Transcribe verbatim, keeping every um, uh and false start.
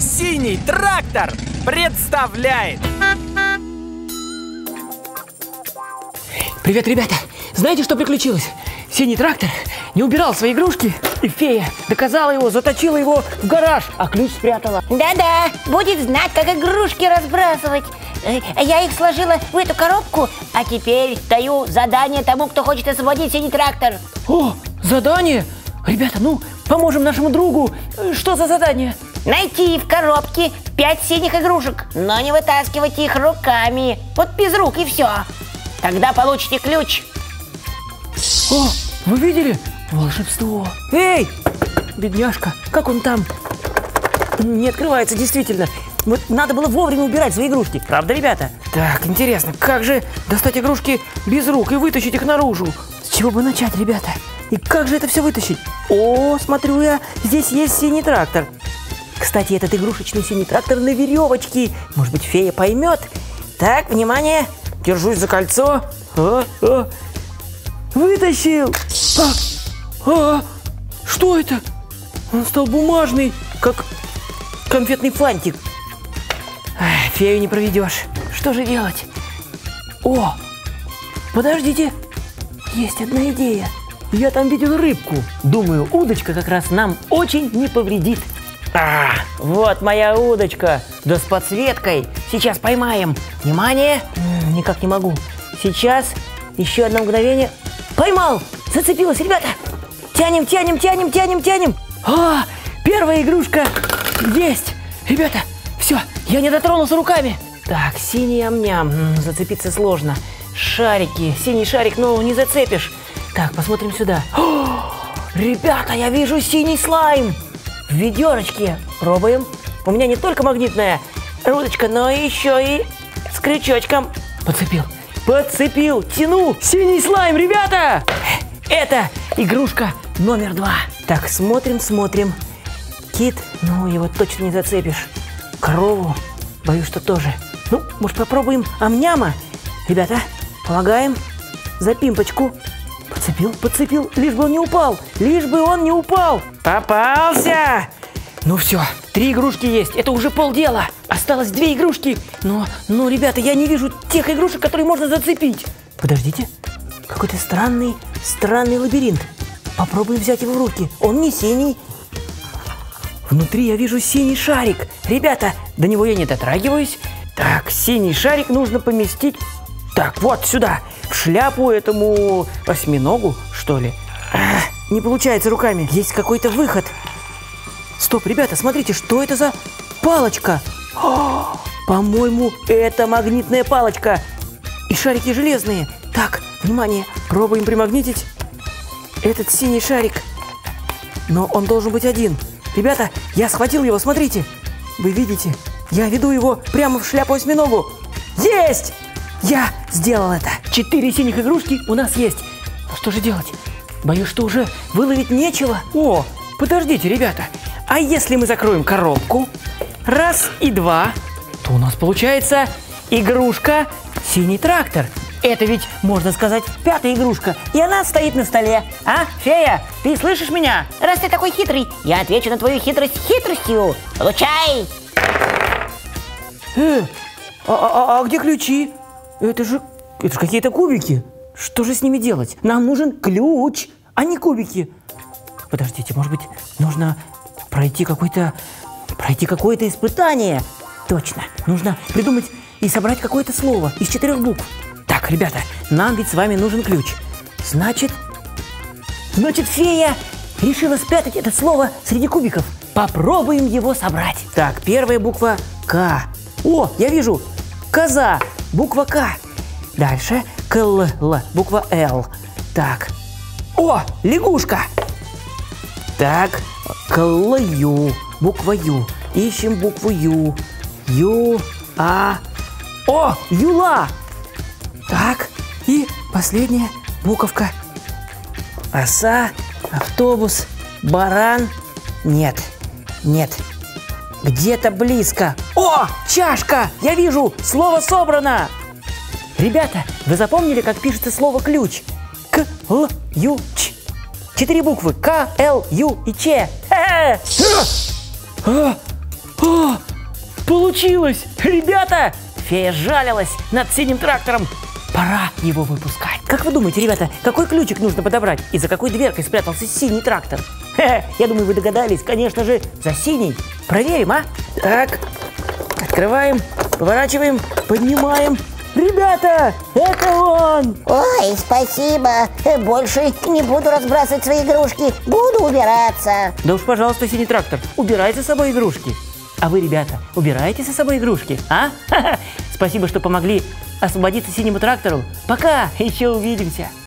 Синий трактор представляет. Привет, ребята! Знаете, что приключилось? Синий трактор не убирал свои игрушки, и фея доказала его, заточила его в гараж, а ключ спрятала. Да-да, будет знать, как игрушки разбрасывать. Я их сложила в эту коробку, а теперь даю задание тому, кто хочет освободить синий трактор. О, задание? Ребята, ну, поможем нашему другу. Что за задание? Найти в коробке пять синих игрушек, но не вытаскивать их руками. Вот без рук и все. Тогда получите ключ. О, вы видели? Волшебство. Эй, бедняжка, как он там? Не открывается, действительно. Вот надо было вовремя убирать свои игрушки. Правда, ребята? Так, интересно, как же достать игрушки без рук и вытащить их наружу? С чего бы начать, ребята? И как же это все вытащить? О, смотрю я, здесь есть синий трактор. Кстати, этот игрушечный синий трактор на веревочке. Может быть, фея поймет? Так, внимание. Держусь за кольцо. А, а. Вытащил. А, а, что это? Он стал бумажный, как конфетный фантик. Ах, фею не проведешь. Что же делать? О, подождите. Есть одна идея. Я там видел рыбку. Думаю, удочка как раз нам очень не повредит. А, вот моя удочка. Да с подсветкой. Сейчас поймаем. Внимание. М, никак не могу. Сейчас. Еще одно мгновение. Поймал. Зацепилась, ребята. Тянем, тянем, тянем, тянем, тянем. А, первая игрушка есть. Ребята, все, я не дотронулся руками. Так, синий ам-ням. М, зацепиться сложно. Шарики. Синий шарик, но не зацепишь. Так, посмотрим сюда. О, ребята, я вижу синий слайм. В ведерочке. Пробуем. У меня не только магнитная удочка, но еще и с крючочком. Подцепил. Подцепил. Тяну. Синий слайм, ребята. Это игрушка номер два. Так, смотрим, смотрим. Кит. Ну, его точно не зацепишь. Корову. Боюсь, что тоже. Ну, может, попробуем ам-няма? Ребята, помогаем. За пимпочку. Подцепил, подцепил, лишь бы он не упал, лишь бы он не упал. Попался! Ну все, три игрушки есть, это уже полдела. Осталось две игрушки. Но, но, ребята, я не вижу тех игрушек, которые можно зацепить. Подождите, какой-то странный, странный лабиринт. Попробуем взять его в руки, он не синий. Внутри я вижу синий шарик. Ребята, до него я не дотрагиваюсь. Так, синий шарик нужно поместить. Так, вот сюда, в шляпу этому осьминогу, что ли. А, не получается руками. Есть какой-то выход. Стоп, ребята, смотрите, что это за палочка? О, по-моему, это магнитная палочка. И шарики железные. Так, внимание, пробуем примагнитить этот синий шарик. Но он должен быть один. Ребята, я схватил его, смотрите. Вы видите, я веду его прямо в шляпу осьминогу. Есть! Я сделал это. Четыре синих игрушки у нас есть. Но что же делать? Боюсь, что уже выловить нечего. О, подождите, ребята. А если мы закроем коробку, раз и два, то у нас получается игрушка синий трактор. Это ведь, можно сказать, пятая игрушка. И она стоит на столе. А, фея, ты слышишь меня? Раз ты такой хитрый, я отвечу на твою хитрость хитростью. Получай! Э, а, а, а где ключи? Это же, это же какие-то кубики. Что же с ними делать? Нам нужен ключ, а не кубики. Подождите, может быть, нужно пройти какое-то, пройти какое-то испытание. Точно, нужно придумать и собрать какое-то слово из четырех букв. Так, ребята, нам ведь с вами нужен ключ. Значит, значит, фея решила спрятать это слово среди кубиков. Попробуем его собрать. Так, первая буква К. О, я вижу, коза. Буква К. Дальше К-Л, буква Л. Так. О, лягушка. Так, К-Л-Ю, буква Ю. Ищем букву Ю. Ю, А. О, юла. Так, и последняя буковка. Оса, автобус, баран. Нет, нет. Где-то близко. О, чашка! Я вижу, слово собрано. Ребята, вы запомнили, как пишется слово ключ? К, Л, Ю, Ч. Четыре буквы. К, Л, Ю и Ч. А, а, Получилось! Ребята! Фея жалилась над синим трактором. Пора его выпускать. Как вы думаете, ребята, какой ключик нужно подобрать? И за какой дверкой спрятался синий трактор? Хе-хе, я думаю, вы догадались. Конечно же, за синий. Проверим, а? Так, открываем, поворачиваем, поднимаем. Ребята, это он! Ой, спасибо. Больше не буду разбрасывать свои игрушки. Буду убираться. Да уж, пожалуйста, синий трактор, убирай за собой игрушки. А вы, ребята, убираете за собой игрушки, а? Ха-ха. Спасибо, что помогли освободиться синему трактору. Пока, еще увидимся.